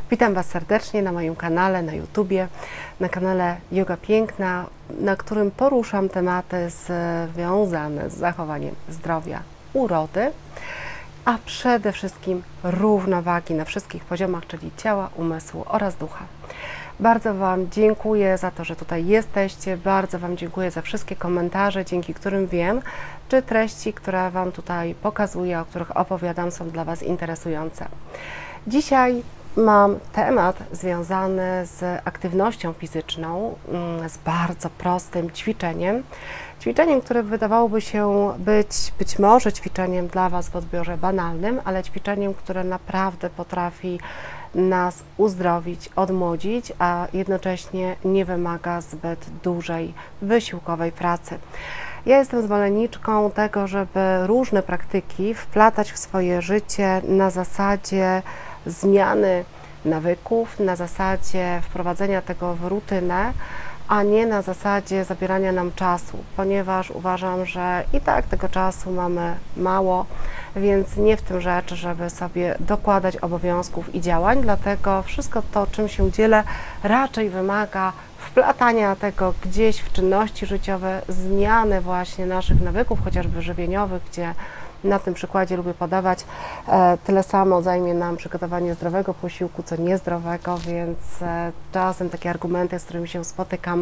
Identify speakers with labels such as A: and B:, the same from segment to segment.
A: Witam Was serdecznie na moim kanale na YouTubie, na kanale Yoga Piękna, na którym poruszam tematy związane z zachowaniem zdrowia, urody, a przede wszystkim równowagi na wszystkich poziomach, czyli ciała, umysłu oraz ducha. Bardzo Wam dziękuję za to, że tutaj jesteście, bardzo Wam dziękuję za wszystkie komentarze, dzięki którym wiem, czy treści, które Wam tutaj pokazuję, o których opowiadam, są dla Was interesujące. Dzisiaj mam temat związany z aktywnością fizyczną, z bardzo prostym ćwiczeniem. Ćwiczeniem, które wydawałoby się być może ćwiczeniem dla Was w odbiorze banalnym, ale ćwiczeniem, które naprawdę potrafi nas uzdrowić, odmłodzić, a jednocześnie nie wymaga zbyt dużej, wysiłkowej pracy. Ja jestem zwolenniczką tego, żeby różne praktyki wplatać w swoje życie na zasadzie zmiany nawyków, na zasadzie wprowadzenia tego w rutynę, a nie na zasadzie zabierania nam czasu, ponieważ uważam, że i tak tego czasu mamy mało, więc nie w tym rzecz, żeby sobie dokładać obowiązków i działań, dlatego wszystko to, czym się dzielę, raczej wymaga wplatania tego gdzieś w czynności życiowe, zmiany właśnie naszych nawyków, chociażby żywieniowych, gdzie na tym przykładzie lubię podawać, tyle samo zajmie nam przygotowanie zdrowego posiłku, co niezdrowego, więc czasem takie argumenty, z którymi się spotykam,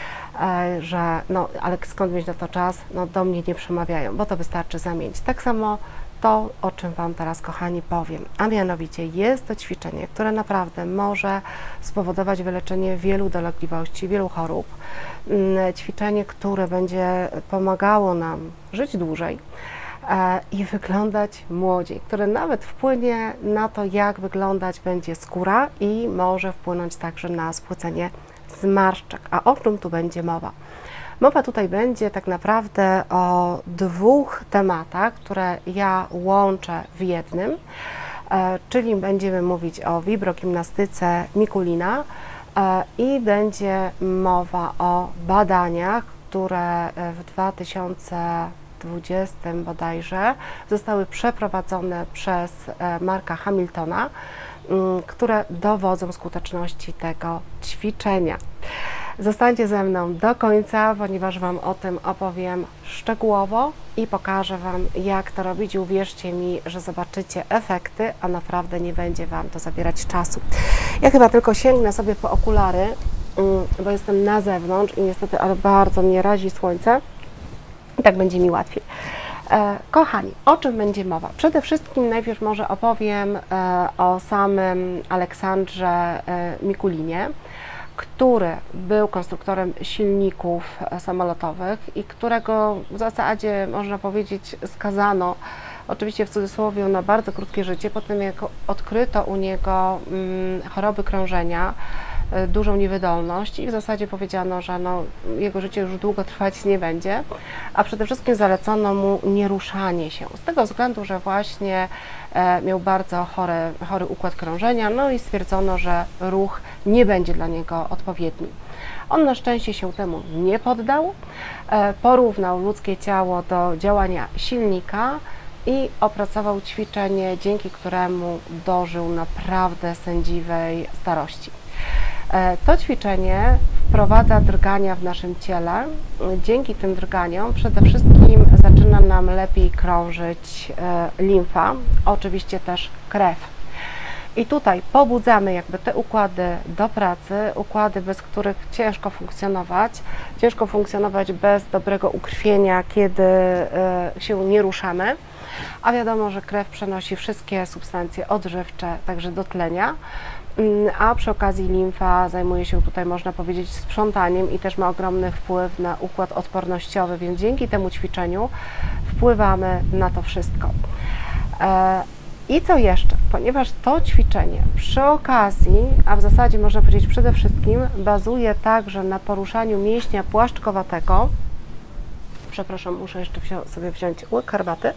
A: że no, ale skąd mieć na to czas, no do mnie nie przemawiają, bo to wystarczy zamienić. Tak samo to, o czym Wam teraz, kochani, powiem, a mianowicie jest to ćwiczenie, które naprawdę może spowodować wyleczenie wielu dolegliwości, wielu chorób. Ćwiczenie, które będzie pomagało nam żyć dłużej i wyglądać młodziej, które nawet wpłynie na to, jak wyglądać będzie skóra i może wpłynąć także na spłycenie zmarszczek. A o czym tu będzie mowa? Mowa tutaj będzie tak naprawdę o dwóch tematach, które ja łączę w jednym, czyli będziemy mówić o wibrogimnastyce Mikulina i będzie mowa o badaniach, które w 2020 bodajże zostały przeprowadzone przez Marka Hamiltona, które dowodzą skuteczności tego ćwiczenia. Zostańcie ze mną do końca, ponieważ Wam o tym opowiem szczegółowo i pokażę Wam, jak to robić. I uwierzcie mi, że zobaczycie efekty, a naprawdę nie będzie Wam to zabierać czasu. Ja chyba tylko sięgnę sobie po okulary, bo jestem na zewnątrz i niestety, ale bardzo mnie razi słońce i tak będzie mi łatwiej. Kochani, o czym będzie mowa? Przede wszystkim najpierw może opowiem o samym Aleksandrze Mikulinie, który był konstruktorem silników samolotowych i którego w zasadzie, można powiedzieć, skazano, oczywiście w cudzysłowie, na bardzo krótkie życie, po tym jak odkryto u niego choroby krążenia, dużą niewydolność i w zasadzie powiedziano, że no, jego życie już długo trwać nie będzie, a przede wszystkim zalecono mu nieruszanie się, z tego względu, że właśnie miał bardzo chory układ krążenia, no i stwierdzono, że ruch nie będzie dla niego odpowiedni. On na szczęście się temu nie poddał, porównał ludzkie ciało do działania silnika i opracował ćwiczenie, dzięki któremu dożył naprawdę sędziwej starości. To ćwiczenie wprowadza drgania w naszym ciele. Dzięki tym drganiom przede wszystkim zaczyna nam lepiej krążyć limfa, oczywiście też krew. I tutaj pobudzamy jakby te układy do pracy, układy, bez których ciężko funkcjonować bez dobrego ukrwienia, kiedy się nie ruszamy, a wiadomo, że krew przenosi wszystkie substancje odżywcze, także do tlenia, a przy okazji limfa zajmuje się tutaj, można powiedzieć, sprzątaniem i też ma ogromny wpływ na układ odpornościowy, więc dzięki temu ćwiczeniu wpływamy na to wszystko. I co jeszcze? Ponieważ to ćwiczenie przy okazji, a w zasadzie można powiedzieć przede wszystkim, bazuje także na poruszaniu mięśnia płaszczkowatego. Przepraszam, muszę jeszcze sobie wziąć łyk herbaty.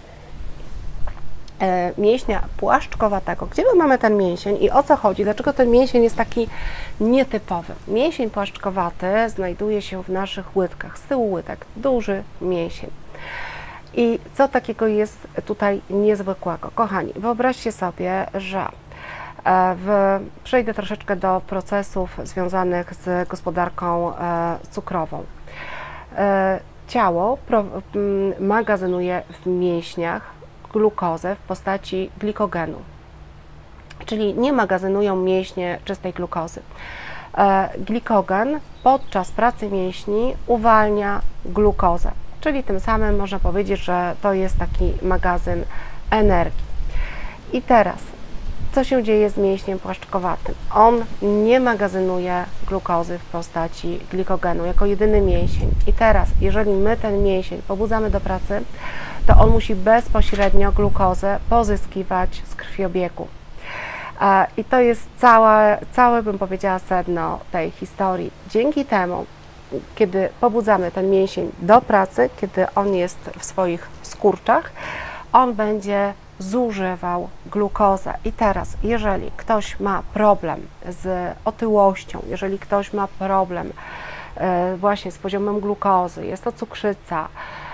A: Mięśnia płaszczkowatego. Gdzie my mamy ten mięsień i o co chodzi? Dlaczego ten mięsień jest taki nietypowy? Mięsień płaszczkowaty znajduje się w naszych łydkach, z tyłu łydek, duży mięsień. I co takiego jest tutaj niezwykłego? Kochani, wyobraźcie sobie, że Przejdę troszeczkę do procesów związanych z gospodarką cukrową. Ciało magazynuje w mięśniach glukozę w postaci glikogenu, czyli nie magazynują mięśnie czystej glukozy. Glikogen podczas pracy mięśni uwalnia glukozę, czyli tym samym można powiedzieć, że to jest taki magazyn energii. I teraz, co się dzieje z mięśniem płaszczkowatym? On nie magazynuje glukozy w postaci glikogenu jako jedyny mięsień. I teraz, jeżeli my ten mięsień pobudzamy do pracy, to on musi bezpośrednio glukozę pozyskiwać z krwiobiegu. I to jest całe, bym powiedziała, sedno tej historii. Dzięki temu, kiedy pobudzamy ten mięsień do pracy, kiedy on jest w swoich skurczach, on będzie zużywał glukozę. I teraz, jeżeli ktoś ma problem z otyłością, jeżeli ktoś ma problem właśnie z poziomem glukozy, jest to cukrzyca,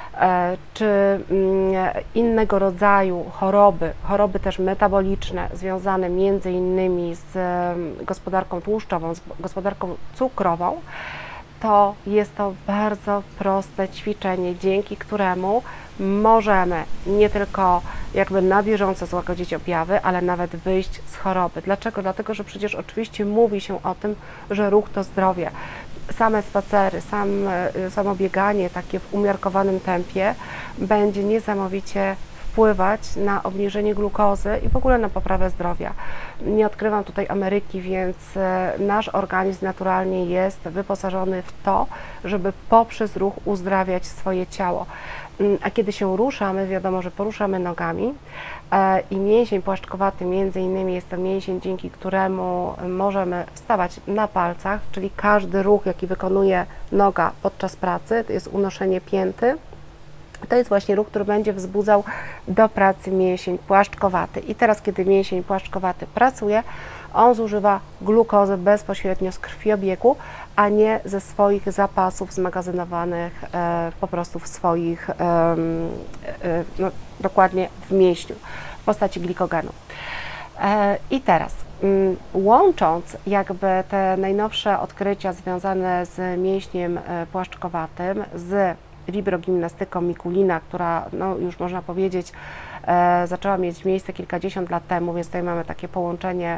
A: czy innego rodzaju choroby też metaboliczne związane między innymi z gospodarką tłuszczową, z gospodarką cukrową, to jest to bardzo proste ćwiczenie, dzięki któremu możemy nie tylko jakby na bieżąco złagodzić objawy, ale nawet wyjść z choroby. Dlaczego? Dlatego, że przecież oczywiście mówi się o tym, że ruch to zdrowie. Same spacery, samo bieganie takie w umiarkowanym tempie będzie niesamowicie wpływać na obniżenie glukozy i w ogóle na poprawę zdrowia. Nie odkrywam tutaj Ameryki, więc nasz organizm naturalnie jest wyposażony w to, żeby poprzez ruch uzdrawiać swoje ciało. A kiedy się ruszamy, wiadomo, że poruszamy nogami i mięsień płaszczkowaty między innymi jest to mięsień, dzięki któremu możemy wstawać na palcach, czyli każdy ruch, jaki wykonuje noga podczas pracy, to jest unoszenie pięty. To jest właśnie ruch, który będzie wzbudzał do pracy mięsień płaszczkowaty. I teraz, kiedy mięsień płaszczkowaty pracuje, on zużywa glukozę bezpośrednio z krwiobiegu, a nie ze swoich zapasów zmagazynowanych po prostu w swoich, no, dokładnie w mięśniu, w postaci glikogenu. I teraz, łącząc jakby te najnowsze odkrycia związane z mięśniem płaszczkowatym, z wibrogimnastyką Mikulina, która, no, już można powiedzieć, zaczęła mieć miejsce kilkadziesiąt lat temu, więc tutaj mamy takie połączenie,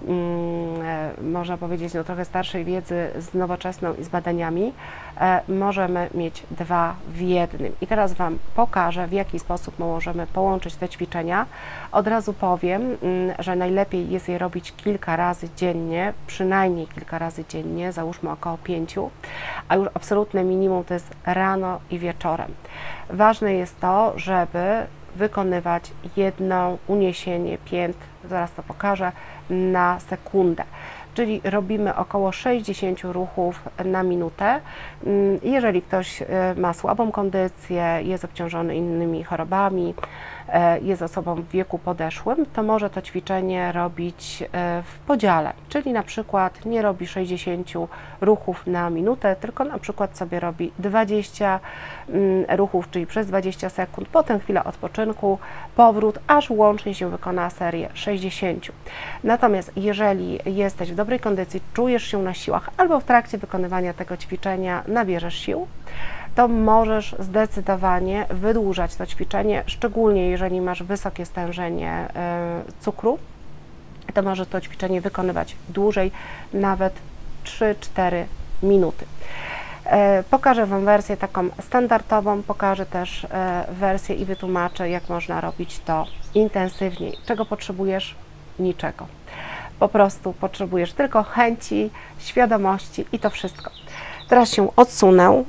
A: można powiedzieć, no, trochę starszej wiedzy z nowoczesną i z badaniami. Możemy mieć dwa w jednym. I teraz Wam pokażę, w jaki sposób możemy połączyć te ćwiczenia. Od razu powiem, że najlepiej jest je robić kilka razy dziennie, przynajmniej kilka razy dziennie, załóżmy około 5, a już absolutne minimum to jest rano i wieczorem. Ważne jest to, żeby wykonywać jedno uniesienie pięt, zaraz to pokażę, na sekundę. Czyli robimy około 60 ruchów na minutę. Jeżeli ktoś ma słabą kondycję, jest obciążony innymi chorobami, jest osobą w wieku podeszłym, to może to ćwiczenie robić w podziale, czyli na przykład nie robi 60 ruchów na minutę, tylko na przykład sobie robi 20 ruchów, czyli przez 20 sekund, potem chwila odpoczynku, powrót, aż łącznie się wykona serię 60. Natomiast jeżeli jesteś w dobrej kondycji, czujesz się na siłach albo w trakcie wykonywania tego ćwiczenia nabierzesz sił, to możesz zdecydowanie wydłużać to ćwiczenie, szczególnie jeżeli masz wysokie stężenie cukru, to możesz to ćwiczenie wykonywać dłużej, nawet 3-4 minuty. Pokażę Wam wersję taką standardową, pokażę też wersję i wytłumaczę, jak można robić to intensywniej. Czego potrzebujesz? Niczego. Po prostu potrzebujesz tylko chęci, świadomości i to wszystko. Teraz się odsunę.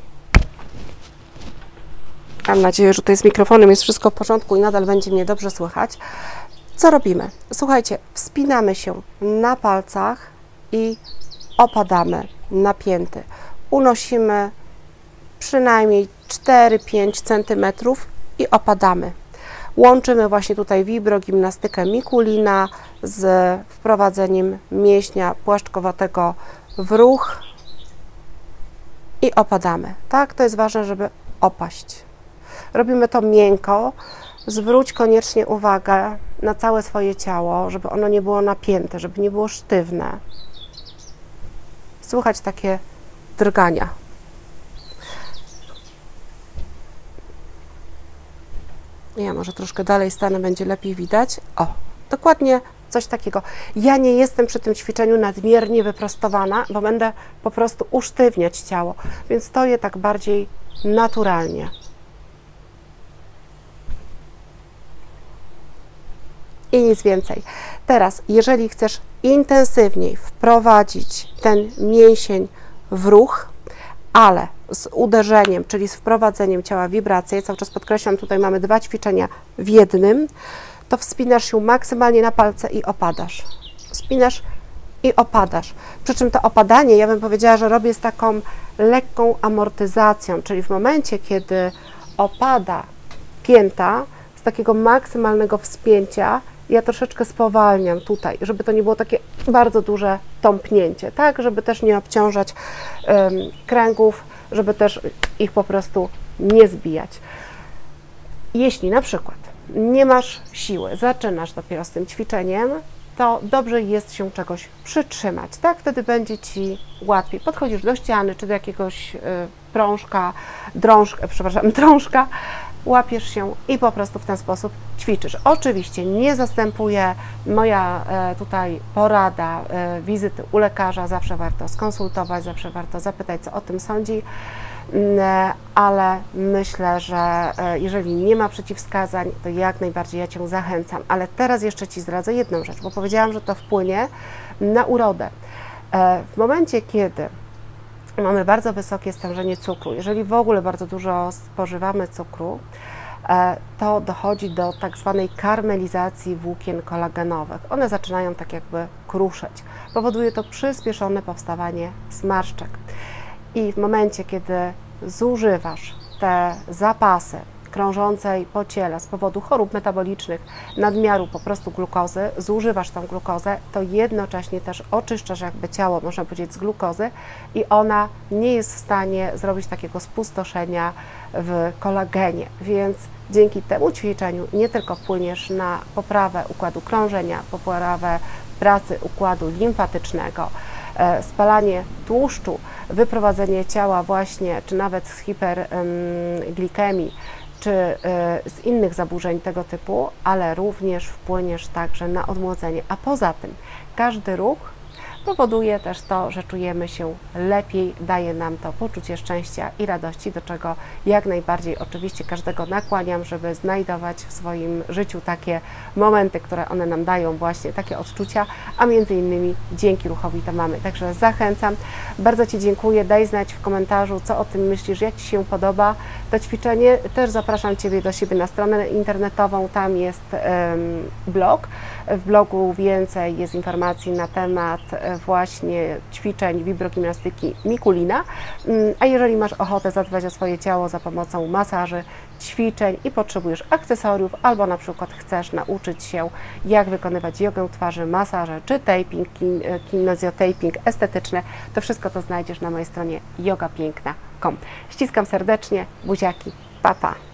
A: Mam nadzieję, że tutaj z mikrofonem jest wszystko w porządku i nadal będzie mnie dobrze słychać. Co robimy? Słuchajcie, wspinamy się na palcach i opadamy na pięty. Unosimy przynajmniej 4-5 cm i opadamy. Łączymy właśnie tutaj wibrogimnastykę Mikulina z wprowadzeniem mięśnia płaszczkowatego w ruch i opadamy. Tak, to jest ważne, żeby opaść. Robimy to miękko. Zwróć koniecznie uwagę na całe swoje ciało, żeby ono nie było napięte, żeby nie było sztywne. Słychać takie drgania. Ja może troszkę dalej stanę, będzie lepiej widać. O, dokładnie coś takiego. Ja nie jestem przy tym ćwiczeniu nadmiernie wyprostowana, bo będę po prostu usztywniać ciało, więc stoję tak bardziej naturalnie. I nic więcej. Teraz, jeżeli chcesz intensywniej wprowadzić ten mięsień w ruch, ale z uderzeniem, czyli z wprowadzeniem ciała w wibrację, cały czas podkreślam, tutaj mamy 2 ćwiczenia w jednym, to wspinasz się maksymalnie na palce i opadasz. Spinasz i opadasz. Przy czym to opadanie, ja bym powiedziała, że robię z taką lekką amortyzacją, czyli w momencie, kiedy opada pięta, z takiego maksymalnego wspięcia, ja troszeczkę spowalniam tutaj, żeby to nie było takie bardzo duże tąpnięcie, tak, żeby też nie obciążać kręgów, żeby też ich po prostu nie zbijać. Jeśli na przykład nie masz siły, zaczynasz dopiero z tym ćwiczeniem, to dobrze jest się czegoś przytrzymać, tak, wtedy będzie Ci łatwiej. Podchodzisz do ściany, czy do jakiegoś drążka, łapiesz się i po prostu w ten sposób ćwiczysz. Oczywiście nie zastępuje moja tutaj porada wizyty u lekarza, zawsze warto skonsultować, zawsze warto zapytać, co o tym sądzi, ale myślę, że jeżeli nie ma przeciwwskazań, to jak najbardziej ja Cię zachęcam. Ale teraz jeszcze Ci zdradzę jedną rzecz, bo powiedziałam, że to wpłynie na urodę. W momencie, kiedy mamy bardzo wysokie stężenie cukru, jeżeli w ogóle bardzo dużo spożywamy cukru, to dochodzi do tak zwanej karmelizacji włókien kolagenowych. One zaczynają tak jakby kruszeć. Powoduje to przyspieszone powstawanie zmarszczek. I w momencie, kiedy zużywasz te zapasy krążącej po ciele z powodu chorób metabolicznych, nadmiaru po prostu glukozy, zużywasz tą glukozę, to jednocześnie też oczyszczasz jakby ciało, można powiedzieć, z glukozy i ona nie jest w stanie zrobić takiego spustoszenia w kolagenie, więc dzięki temu ćwiczeniu nie tylko wpłyniesz na poprawę układu krążenia, poprawę pracy układu limfatycznego, spalanie tłuszczu, wyprowadzenie ciała właśnie, czy nawet z hiperglikemii, czy z innych zaburzeń tego typu, ale również wpłyniesz także na odmłodzenie. A poza tym każdy ruch powoduje też to, że czujemy się lepiej, daje nam to poczucie szczęścia i radości, do czego jak najbardziej oczywiście każdego nakłaniam, żeby znajdować w swoim życiu takie momenty, które one nam dają, właśnie takie odczucia, a między innymi dzięki ruchowi to mamy. Także zachęcam, bardzo Ci dziękuję, daj znać w komentarzu, co o tym myślisz, jak Ci się podoba to ćwiczenie. Też zapraszam Ciebie do siebie na stronę internetową, tam jest blog. W blogu więcej jest informacji na temat właśnie ćwiczeń wibrogimnastyki Mikulina, a jeżeli masz ochotę zadbać o swoje ciało za pomocą masaży, ćwiczeń i potrzebujesz akcesoriów, albo na przykład chcesz nauczyć się, jak wykonywać jogę twarzy, masaże, czy taping, kinezjotaping estetyczny, to wszystko to znajdziesz na mojej stronie yogapiękna.com. Ściskam serdecznie, buziaki, pa pa!